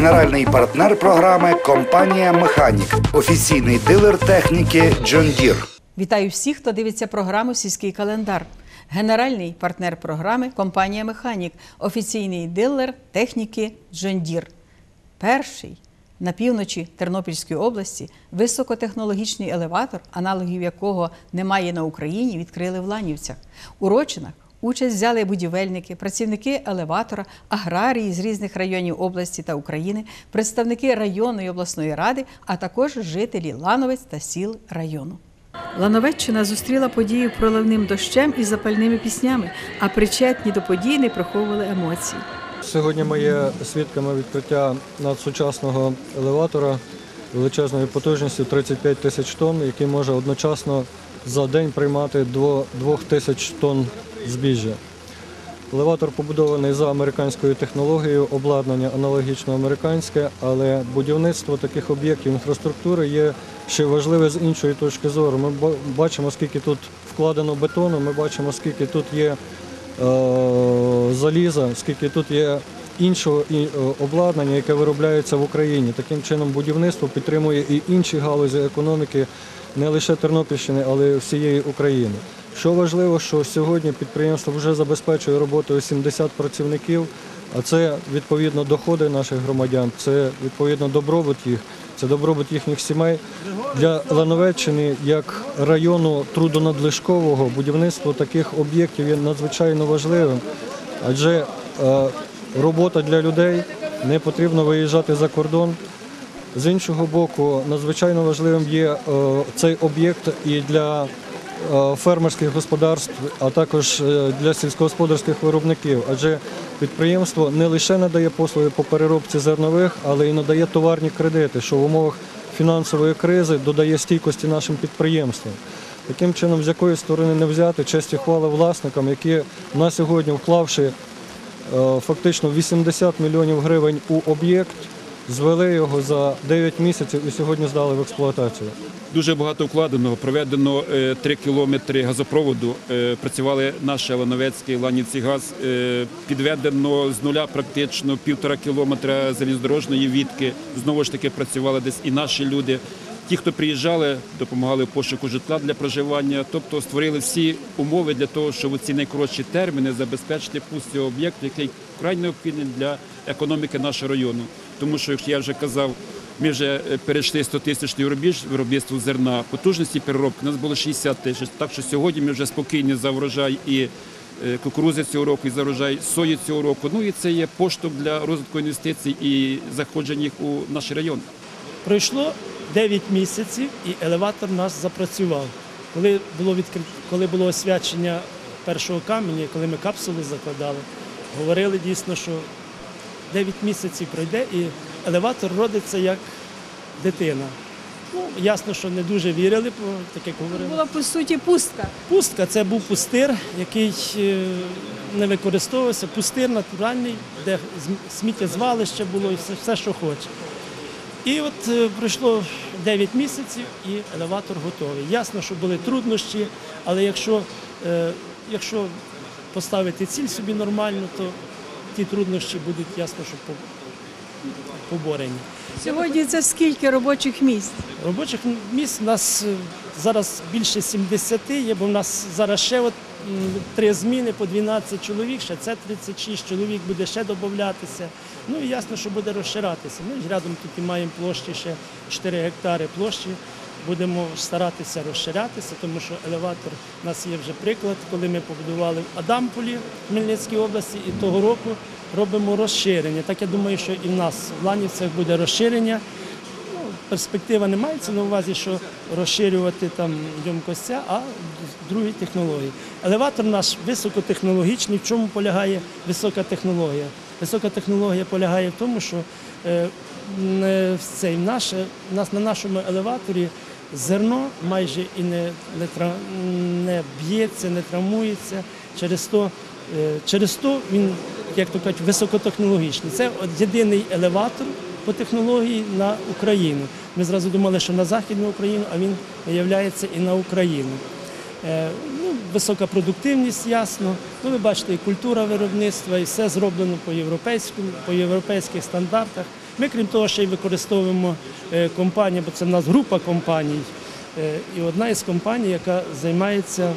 Генеральний партнер програми – компанія «Механік», офіційний дилер техніки John Deere. Вітаю всіх, хто дивиться програму «Сільський календар». Генеральний партнер програми – компанія «Механік», офіційний дилер техніки John Deere. Перший на півночі Тернопільської області високотехнологічний елеватор, аналогів якого немає на Україні, відкрили в Ланівцях. У Рочинах участь взяли будівельники, працівники елеватора, аграрії з різних районів області та України, представники районної обласної ради, а також жителі Лановець та сіл району. Лановеччина зустріла подію проливним дощем і запальними піснями, а причетні до подій не приховували емоцій. Сьогодні ми є свідками відкриття надсучасного елеватора величезною потужністю 35 тисяч тонн, який може одночасно за день приймати до 2 тисяч тонн збіжжя. Елеватор побудований за американською технологією, обладнання аналогічно американське, але будівництво таких об'єктів інфраструктури є ще важливе з іншої точки зору. Ми бачимо, скільки тут вкладено бетону, ми бачимо, скільки тут є заліза, скільки тут є іншого обладнання, яке виробляється в Україні. Таким чином будівництво підтримує і інші галузі економіки не лише Тернопільщини, але й всієї України. Що важливо, що сьогодні підприємство вже забезпечує роботою 70 працівників, а це відповідно доходи наших громадян, це відповідно добробут їх, це добробут їхніх сімей. Для Лановеччини, як району трудонадлишкового, будівництво таких об'єктів є надзвичайно важливим, адже робота для людей, не потрібно виїжджати за кордон. З іншого боку, надзвичайно важливим є цей об'єкт і для фермерських господарств, а також для сільськогосподарських виробників, адже підприємство не лише надає послуги по переробці зернових, але й надає товарні кредити, що в умовах фінансової кризи додає стійкості нашим підприємствам. Таким чином, з якої сторони не взяти, честь і хвала власникам, які на сьогодні, вклавши фактично 80 мільйонів гривень у об'єкт, звели його за 9 місяців і сьогодні здали в експлуатацію. Дуже багато вкладено, проведено 3 кілометри газопроводу, працювали наші Лановецький, Ланівці газ, підведено з нуля практично 1,5 кілометра залізнодорожної вітки, знову ж таки працювали десь і наші люди. Ті, хто приїжджали, допомагали в пошуку житла для проживання, тобто створили всі умови для того, щоб у ці найкоротші терміни забезпечити пуск цього об'єкту, який вкрай необхідний для економіки нашого району. Тому що, як я вже казав, ми вже перейшли 100-тисячний рубіж виробництву зерна, потужності переробки у нас було 60 тисяч, так що сьогодні ми вже спокійні за врожай і кукурузи цього року, і за врожай сої цього року. Ну і це є поштовх для розвитку інвестицій і заходження їх у наш район. Пройшло 9 місяців і елеватор наш запрацював. Коли було освячення першого каменя, коли ми капсули закладали, говорили дійсно, що 9 місяців пройде і елеватор родиться як дитина. Ну, ясно, що не дуже вірили, так як говорили. Була, по суті, пустка. Пустка – це був пустир, який не використовувався. Пустир натуральний, де сміттєзвалище було і все, що хоче. І от пройшло 9 місяців і елеватор готовий. Ясно, що були труднощі, але якщо поставити ціль собі нормально, то ті труднощі будуть, ясно, що поборені. Сьогодні це скільки робочих місць? Робочих місць у нас зараз більше 70 є, бо в нас зараз ще 3 зміни по 12 чоловік, ще це 36 чоловік буде ще додатися. Ну і ясно, що буде розширатися. Ми рядом тут і маємо площі, ще 4 гектари площі. Будемо старатися розширятися, тому що елеватор, у нас є вже приклад, коли ми побудували в Адамполі в Хмельницькій області і того року робимо розширення. Так я думаю, що і в нас в Ланівцях буде розширення. Ну, перспектива не мається на увазі, що розширювати там ємкостя, а другі технології. Елеватор наш високотехнологічний. В чому полягає висока технологія? Висока технологія полягає в тому, що на нашому елеваторі зерно майже і не б'ється, не травмується. Через то він, як то кажуть, високотехнологічний. Це єдиний елеватор по технології на Україну. Ми зразу думали, що на Західну Україну, а він виявляється і на Україну. Висока продуктивність, ясно. Ну, ви бачите, і культура виробництва, і все зроблено по європейських стандартах. Ми, крім того, ще й використовуємо компанію, бо це в нас група компаній, і одна із компаній, яка займається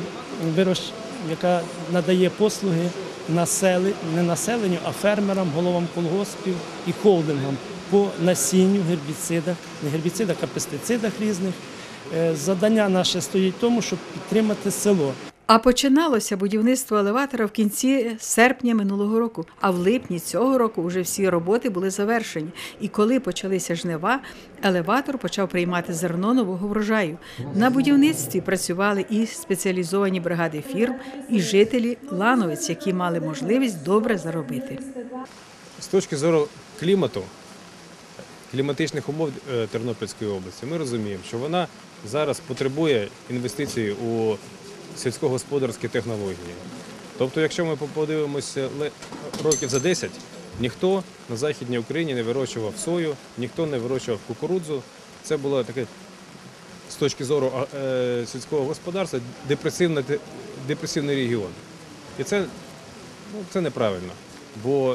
яка надає послуги не населенню, а фермерам, головам колгоспів і холдингам по насінню, гербіцидах, не гербіцидах, а пестицидах різних. Завдання наше стоїть в тому, щоб підтримати село. А починалося будівництво елеватора в кінці серпня минулого року, а в липні цього року вже всі роботи були завершені. І коли почалися жнива, елеватор почав приймати зерно нового врожаю. На будівництві працювали і спеціалізовані бригади фірм, і жителі Лановець, які мали можливість добре заробити. З точки зору клімату, кліматичних умов Тернопільської області, ми розуміємо, що вона зараз потребує інвестицій у сільськогосподарські технології. Тобто, якщо ми подивимося років за 10, ніхто на Західній Україні не вирощував сою, ніхто не вирощував кукурудзу. Це було таке, з точки зору сільського господарства, депресивний регіон. І це неправильно, бо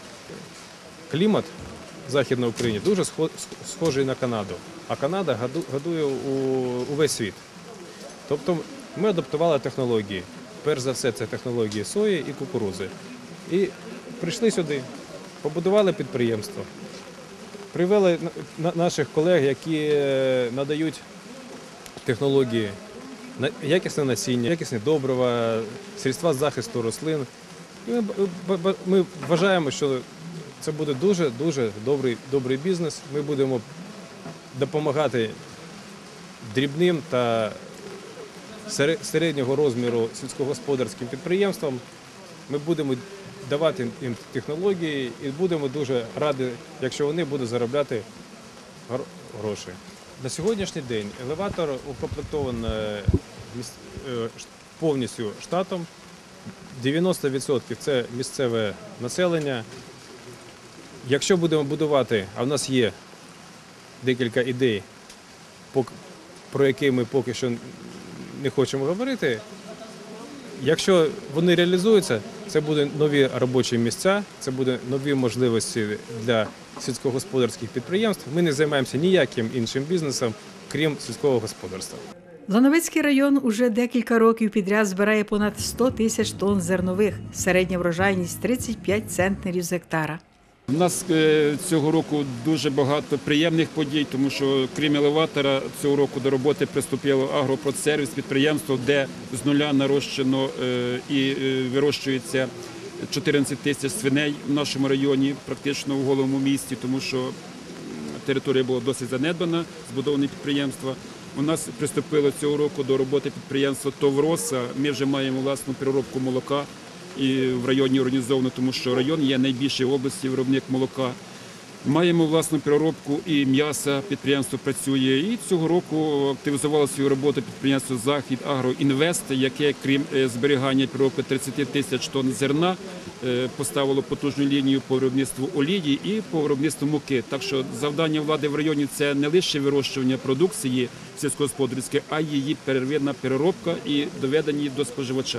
клімат в Західній Україні дуже схожий на Канаду, а Канада годує увесь світ. Тобто ми адаптували технології. Перш за все, це технології сої і кукурудзи. І прийшли сюди, побудували підприємство, привели наших колег, які надають технології, якісне насіння, якісне добрива, средства захисту рослин. І ми вважаємо, що це буде дуже добрий бізнес. Ми будемо допомагати дрібним та середнього розміру сільськогосподарським підприємствам. Ми будемо давати їм технології і будемо дуже раді, якщо вони будуть заробляти гроші. На сьогоднішній день елеватор укомплектований повністю штатом. 90% – це місцеве населення. Якщо будемо будувати, а в нас є декілька ідей, про які ми поки що не хочемо говорити, якщо вони реалізуються, це будуть нові робочі місця, це будуть нові можливості для сільськогосподарських підприємств. Ми не займаємося ніяким іншим бізнесом, крім сільського господарства. Лановецький район уже декілька років підряд збирає понад 100 тисяч тонн зернових. Середня врожайність – 35 центнерів з гектара. У нас цього року дуже багато приємних подій, тому що крім елеватора цього року до роботи приступило агропродсервіс, підприємство, де з нуля нарощено і вирощується 14 тисяч свиней в нашому районі, практично в голому місті, тому що територія була досить занедбана, збудовані підприємства. У нас приступило цього року до роботи підприємство «Товроса». Ми вже маємо власну переробку молока і в районі організовано, тому що район є найбільший в області виробник молока. Маємо власну переробку і м'яса, підприємство працює. І цього року активізувало свою роботу підприємство «Захід Агроінвест», яке, крім зберігання і переробки 30 тисяч тонн зерна, поставило потужну лінію по виробництву олії і по виробництву муки. Так що завдання влади в районі – це не лише вирощування продукції сільськогосподарської, а й її первинна переробка і доведення її до споживача.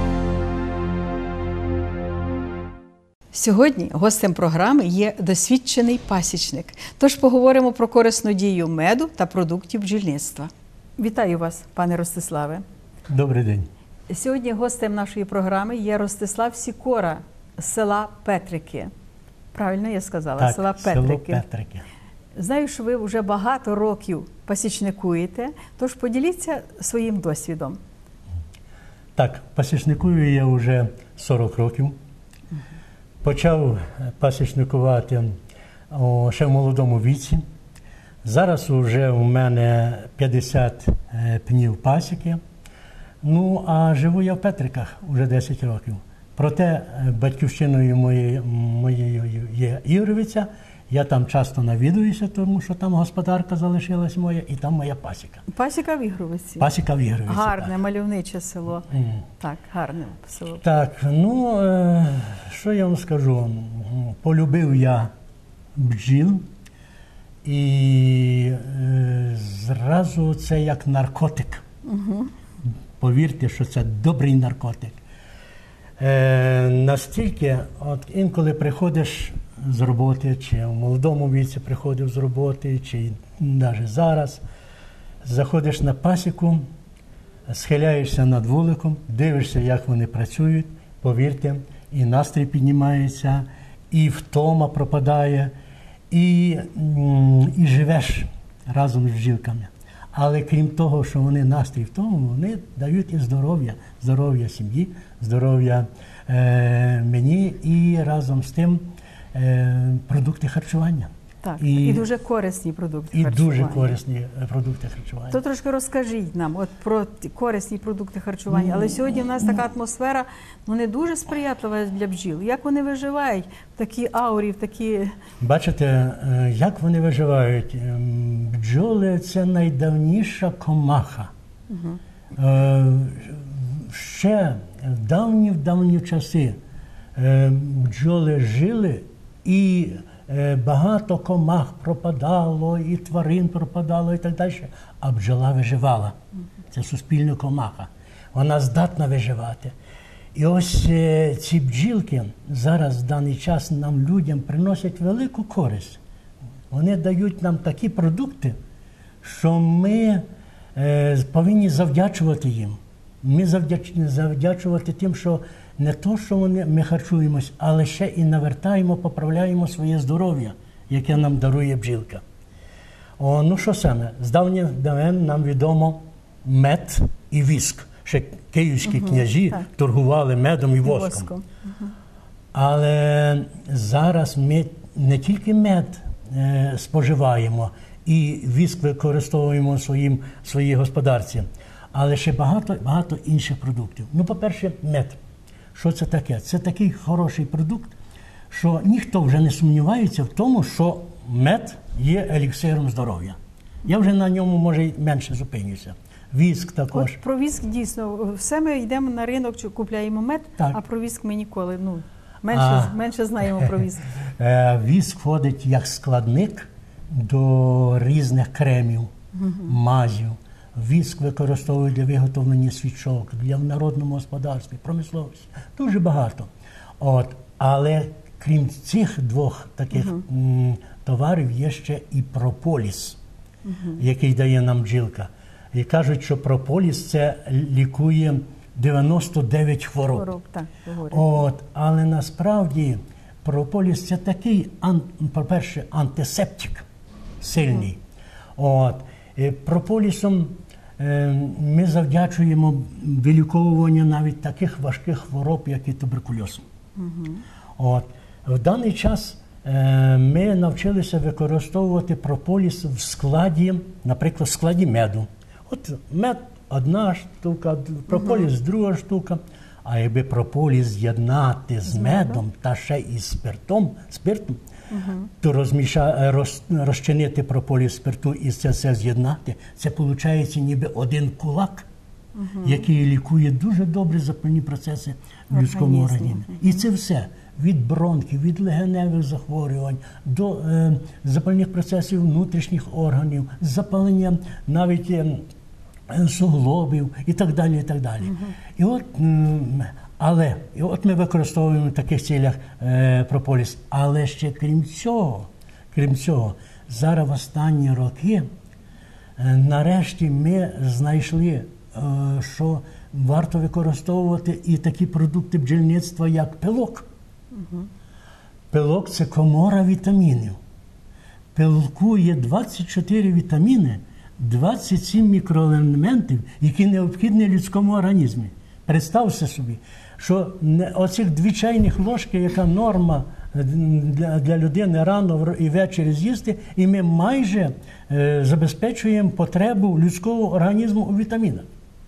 Сьогодні гостем програми є досвідчений пасічник. Тож поговоримо про корисну дію меду та продуктів бджільництва. Вітаю вас, пане Ростиславе. Добрий день. Сьогодні гостем нашої програми є Ростислав Сікора з села Петрики. Правильно я сказала? Так, села Петрики. село Петрики. Знаю, що ви вже багато років пасічникуєте, тож поділіться своїм досвідом. Так, пасічникую я вже 40 років. Почав пасічникувати ще в молодому віці. Зараз вже у мене 50 пнів пасіки. Ну, а живу я в Петриках вже 10 років. Проте батьківщиною моєю є Ігровиця. Я там часто навідуюся, тому що там господарка залишилась моя, і там моя пасіка. Пасіка в Ігровиці? Пасіка в Ігровиці. Гарне, так. Мальовниче село. Так, гарне село. Так, ну, що я вам скажу? Полюбив я бджіл, і зразу це як наркотик. Повірте, що це добрий наркотик. Настільки, от інколи приходиш з роботи, чи в молодому віці приходив з роботи, чи навіть зараз, заходиш на пасіку, схиляєшся над вуликом, дивишся, як вони працюють, повірте, і настрій піднімається, і втома пропадає, і живеш разом з бджілками. Але крім того, що вони настрій в тому, вони дають і здоров'я, здоров'я сім'ї, здоров'я мені і разом з тим продукти харчування. Так, і дуже корисні продукти харчування. І дуже корисні продукти харчування. То трошки розкажіть нам от про корисні продукти харчування. Але сьогодні в нас така атмосфера, не дуже сприятлива для бджіл. Як вони виживають в такій аурі, в такі... Бачите, як вони виживають? Бджоли – це найдавніша комаха. Ще в давні часи бджоли жили, і багато комах пропадало, і тварин пропадало, і так далі. А бджола виживала. Це суспільна комаха. Вона здатна виживати. І ось ці бджілки зараз, в даний час, нам, людям, приносять велику користь. Вони дають нам такі продукти, що ми повинні завдячувати їм. Ми завдячувати тим, що не то, що ми харчуємось, але ще і навертаємо, поправляємо своє здоров'я, яке нам дарує бджілка. Ну що саме? З давніх давен нам відомо мед і віск. Ще київські князі торгували медом і воском. Але зараз ми не тільки мед споживаємо і віск використовуємо в своїй господарці, але ще багато інших продуктів. По-перше, мед. Що це таке? Це такий хороший продукт, що ніхто вже не сумнівається в тому, що мед є еліксиром здоров'я. Я вже на ньому, може, менше зупинюся. Віск також. От про віск дійсно. Все ми йдемо на ринок, чи купляємо мед, так. А про віск ми ніколи менше знаємо про віск. Віск входить як складник до різних кремів, мазів. Віск використовують для виготовлення свічок, для в народному господарстві, промисловості. Дуже багато. Але крім цих двох таких товарів є ще і прополіс, який дає нам бджілка. І кажуть, що прополіс – це лікує 99 хвороб. Але насправді прополіс – це такий, по-перше, антисептик сильний. Прополісом ми завдячуємо виліковуванню навіть таких важких хвороб, як і туберкульоз. В даний час ми навчилися використовувати прополіс в складі, наприклад, в складі меду. Мед – одна штука, прополіс – друга штука. А якби прополіс з'єднати з медом та ще і спиртом, то розчинити прополіс спирту і це все з'єднати, це виходить ніби один кулак, який лікує дуже добре запальні процеси в людському організмі. І це все. Від бронхів, від легеневих захворювань, до запальних процесів внутрішніх органів, запалення навіть суглобів і так далі, і так далі. І от ми використовуємо в таких цілях прополіс. Але ще крім цього, зараз в останні роки нарешті ми знайшли, що варто використовувати і такі продукти бджільництва, як пилок. Пилок – це комора вітамінів. В пилку є 24 вітаміни, 27 мікроелементів, які необхідні людському організмі. Представте собі, що оцих 2 чайних ложки, яка норма для людини рано і ввечері з'їсти, і ми майже забезпечуємо потребу людського організму у вітамінах.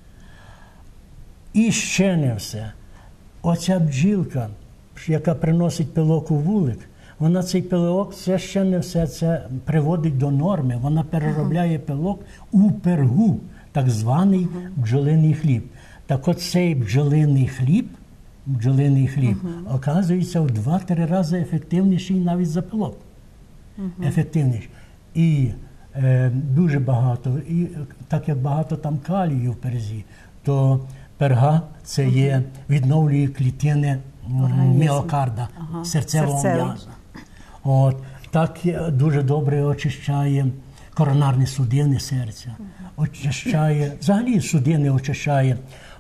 І ще не все. Оця бджілка, яка приносить пилок у вулик, вона цей пилок, це ще не все, це приводить до норми. Вона переробляє пилок у пергу, так званий бджолиний хліб. Так от цей бджолиний хліб, оказується в 2-3 рази ефективніший навіть за пилок. Ефективніший. І дуже багато, і так як багато там калію в пергі, то перга це відновлює клітини міокарда, серцевого м'яза. От, так дуже добре очищає коронарні судини серця, очищає, взагалі судини очищає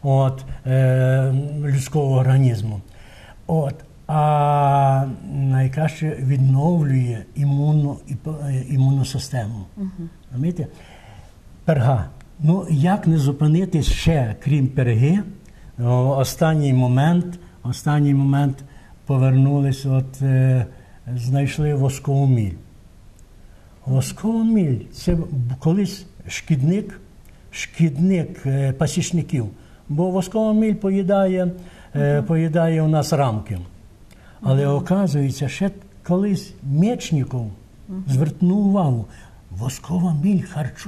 людського організму. От, а найкраще відновлює імунну систему. Розумієте? Перга. Ну, як не зупинитись ще, крім перги, останній момент повернулись, знайшли воскову міль. Воскова міль – це колись шкідник пасічників, бо воскова міль поїдає у нас рамки. Але, оказується, ще колись Мечников звернув увагу, воскова міль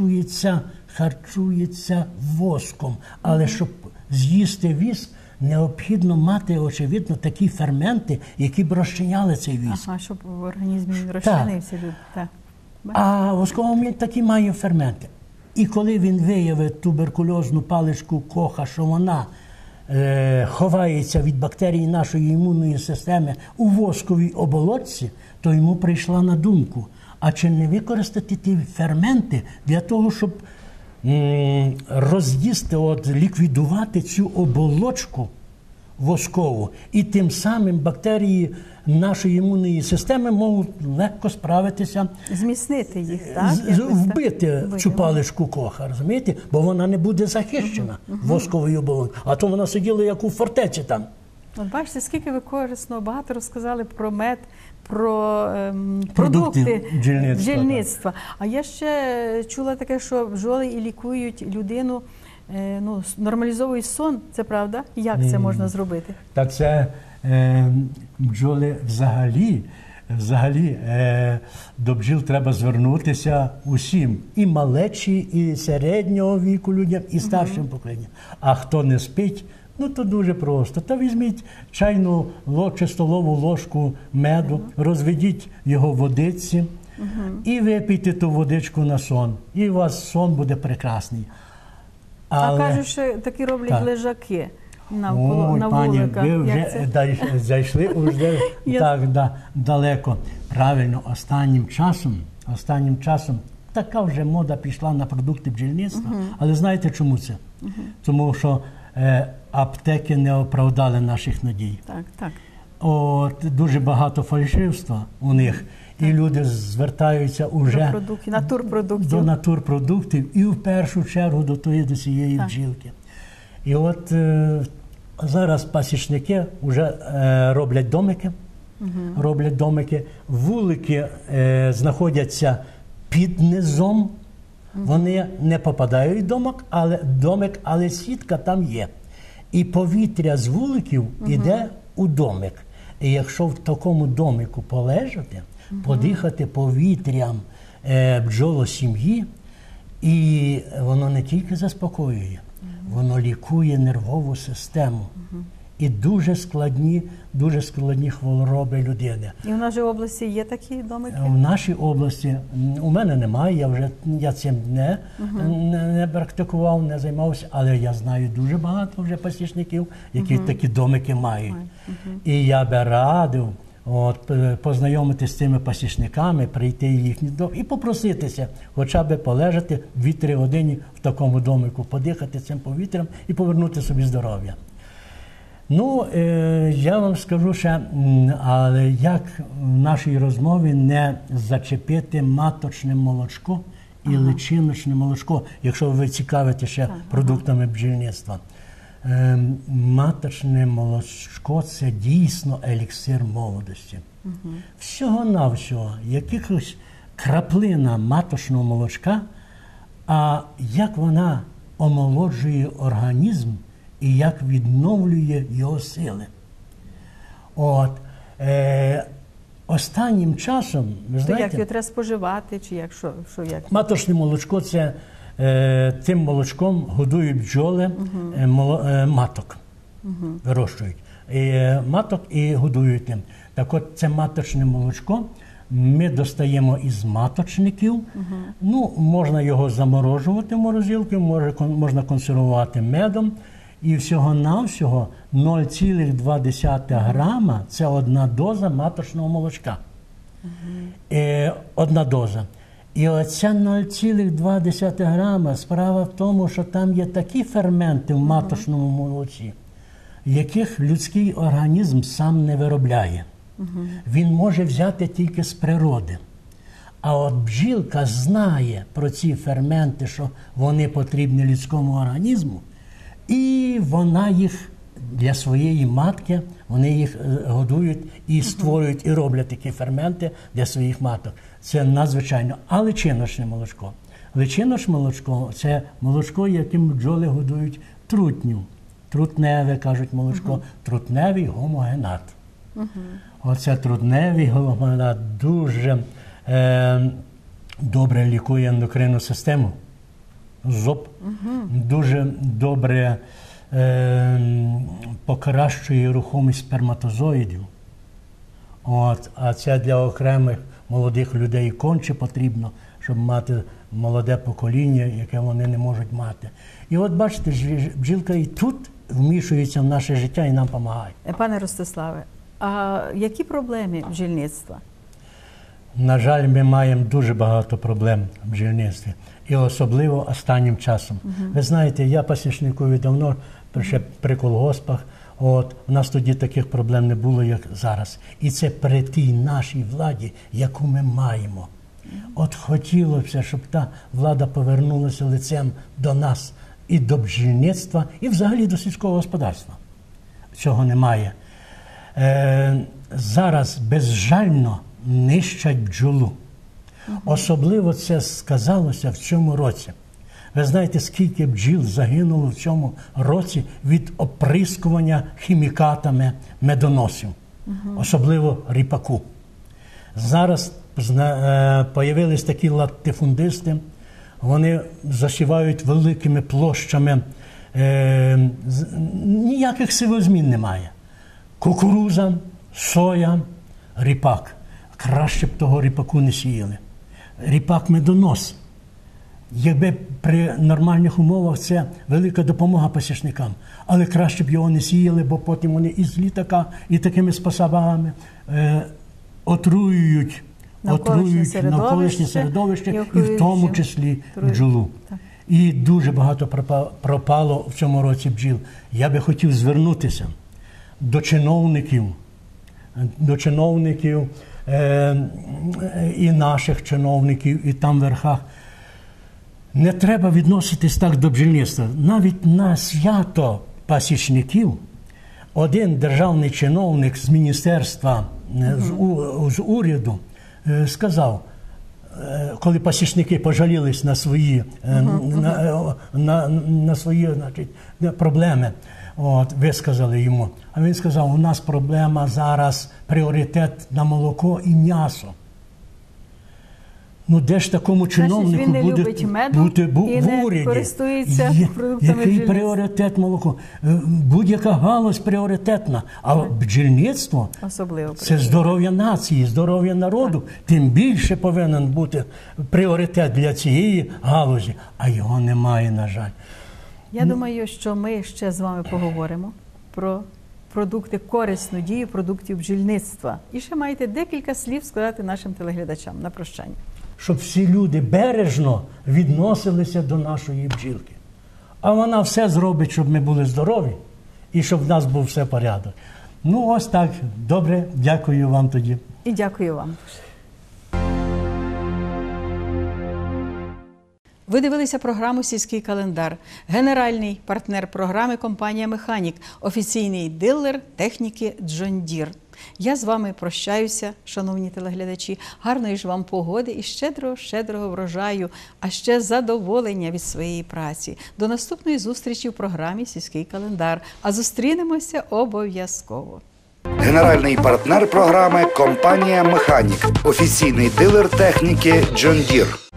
харчується воском, але щоб з'їсти віск, необхідно мати, очевидно, такі ферменти, які б розчиняли цей віск. Ага, щоб в організмі він розчинився. Так. А воскова міль такі має ферменти. І коли він виявив туберкульозну паличку Коха, що вона ховається від бактерій нашої імунної системи у восковій оболочці, то йому прийшла на думку, а чи не використати ті ферменти для того, щоб роз'їсти, ліквідувати цю оболочку воскову, і тим самим бактерії нашої імунної системи можуть легко справитися, зміцнити їх, так? Вбити цю паличку Коха, розумієте? Бо вона не буде захищена восковою оболонкою. А то вона сиділа як у фортеці там. От бачите, скільки ви корисно, багато розказали про мед, про продукти бджільництва. А я ще чула таке, що бджоли і лікують людину, нормалізовують сон, це правда? Як це можна зробити? Так це бджоли взагалі до бджіл треба звернутися усім. І малечі, і середнього віку людям, і старшим поколінням. А хто не спить, то дуже просто. Та візьміть чайну чи столову ложку меду, розведіть його в водичці і випийте ту водичку на сон. І у вас сон буде прекрасний. А кажуть, що такі роблять лежаки на вуликах. Пані, ви вже зайшли так далеко. Правильно, останнім часом така вже мода пішла на продукти бджільництва. Але знаєте, чому це? Тому що аптеки не оправдали наших надій. Так. Дуже багато фальшивства у них. І люди звертаються уже до натурпродуктів і в першу чергу до цієї бджілки. І зараз пасічники вже роблять домики. Вулики знаходяться під низом, вони не попадають в домик, але сітка там є. І повітря з вуликів йде у домик. І якщо в такому домику полежати, подихати повітрям бджолосім'ї, і воно не тільки заспокоює, воно лікує нервову систему. І дуже складні хвороби людини. І в нашій області є такі домики? В нашій області, у мене немає, я цим не практикував, не займався, але я знаю дуже багато вже пасічників, які такі домики мають. І я би радив познайомитися з цими пасічниками, прийти в їхні дом і попроситися, хоча б полежати 2-3 години в такому домику, подихати цим повітрям і повернути собі здоров'я. Я вам скажу ще, але як в нашій розмові не зачепити маточне молочко і личиночне молочко, якщо ви цікавите ще продуктами бджільництва. Маточне молочко – це дійсно еліксир молодості. Всього-навсього, якихось краплина маточного молочка, а як вона омолоджує організм і як відновлює його сили. Останнім часом, ви знаєте... Як його треба споживати, чи як, що як? Маточне молочко – це тим молочком годують бджоли маток, вирощують. Маток і годують тим. Так от, це маточне молочко ми достаємо із маточників. Можна його заморожувати в морозилці, можна консервувати медом. І всього-навсього 0,2 грама – це одна доза маточного молочка. Одна доза. І оця 0,2 грама, справа в тому, що там є такі ферменти в маточному молоці, яких людський організм сам не виробляє. Він може взяти тільки з природи. А от бджілка знає про ці ферменти, що вони потрібні людському організму, і вона їх для своєї матки, вони їх годують і створюють, і роблять такі ферменти для своїх маток. Це надзвичайно. А личиночне молочко? Личиночне молочко – це молочко, яким бджоли годують трутню. Трутневе, кажуть молочко, трутневий гомогенат. Оце трутневий гомогенат дуже добре лікує ендокринну систему, зоб, дуже добре покращує рухомість сперматозоїдів. А це для окремих молодих людей конче потрібно, щоб мати молоде покоління, яке вони не можуть мати. І от бачите, бджілка і тут вмішується в наше життя і нам допомагає. Пане Ростиславе, а які проблеми бджільництва? На жаль, ми маємо дуже багато проблем в бджільництві. І особливо останнім часом. Ви знаєте, я пасічникові давно, ще при колгоспах, у нас тоді таких проблем не було, як зараз. І це при тій нашій владі, яку ми маємо. От хотілося б, щоб та влада повернулася лицем до нас і до бджільництва, і взагалі до сільського господарства. Цього немає. Зараз безжально нищать бджолу. Особливо це сказалося в цьому році. Ви знаєте, скільки бджіл загинуло в цьому році від оприскування хімікатами медоносів, особливо ріпаку. Зараз з'явились такі латифундисти, вони засівають великими площами, ніяких сивозмін немає. Кукуруза, соя, ріпак. Краще б того ріпаку не сіяли. Ріпак медонос. Якби при нормальних умовах це велика допомога пасічникам. Але краще б його не сіяли, бо потім вони із літака і такими способами отруюють навколишнє середовище і в тому числі бджолу. І дуже багато пропало в цьому році бджіл. Я би хотів звернутися до чиновників і наших чиновників, і там в верхах. Не треба відноситись так до бджільництва. Навіть на свято пасічників один державний чиновник з міністерства, з уряду сказав, коли пасічники пожалілись на свої, на свої, значить, проблеми, висказали йому. А він сказав, у нас проблема зараз, пріоритет на молоко і м'ясо. Ну, де ж такому чиновнику бути в уряді? Який пріоритет молоко? Будь-яка галузь пріоритетна. А бджільництво – це здоров'я нації, здоров'я народу. Тим більше повинен бути пріоритет для цієї галузі. А його немає, на жаль. Я думаю, що ми ще з вами поговоримо про продукти, корисну дію продуктів бджільництва. І ще маєте декілька слів сказати нашим телеглядачам на прощання. Щоб всі люди бережно відносилися до нашої бджілки. А вона все зробить, щоб ми були здорові і щоб в нас був все порядок. Ну, ось так. Добре, дякую вам тоді. І дякую вам. Ви дивилися програму «Сільський календар». Генеральний партнер програми – компанія «Механік», офіційний дилер техніки «Джон Дір». Я з вами прощаюся, шановні телеглядачі. Гарної ж вам погоди і щедрого врожаю, а ще задоволення від своєї праці. До наступної зустрічі в програмі «Сільський календар». А зустрінемося обов'язково. Генеральний партнер програми – компанія «Механік», офіційний дилер техніки «Джон Дір».